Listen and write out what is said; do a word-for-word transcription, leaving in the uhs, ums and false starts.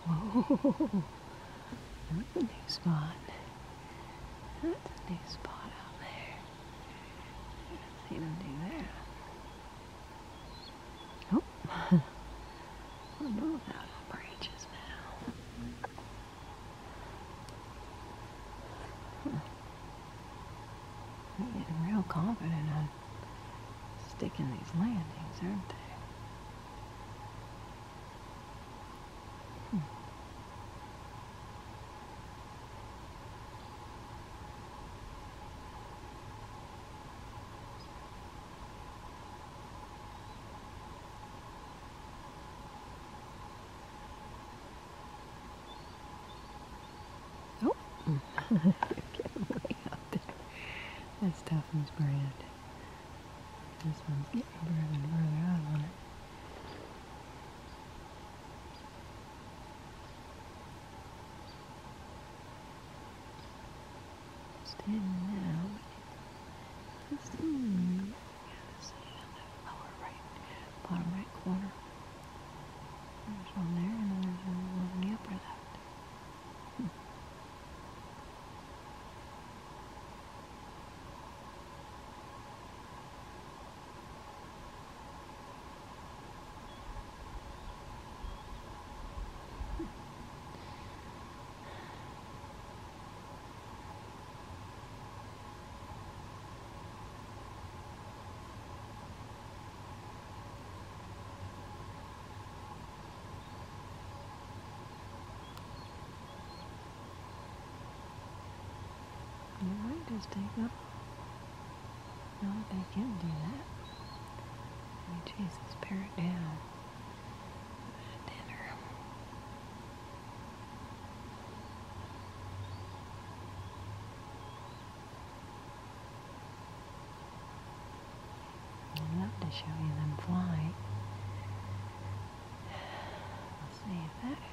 Whoa, that's a new spot. That's a new spot out there. I've seen him do that. Oh, we're both out of branches now. Huh. They're getting real confident on sticking these landings, aren't they? Hmm. Oh, getting way up there. That's Tuffin's brand. This one's getting further and further out on it. Standing now, but it's still, hmm, gotta see on the lower right, bottom right corner. There's one there, and then there's one on the upper left. Hmm. You might just take off. No, they can do that. Let me chase this parrot down. Dinner. I'd love to show you them flying. Let's see if that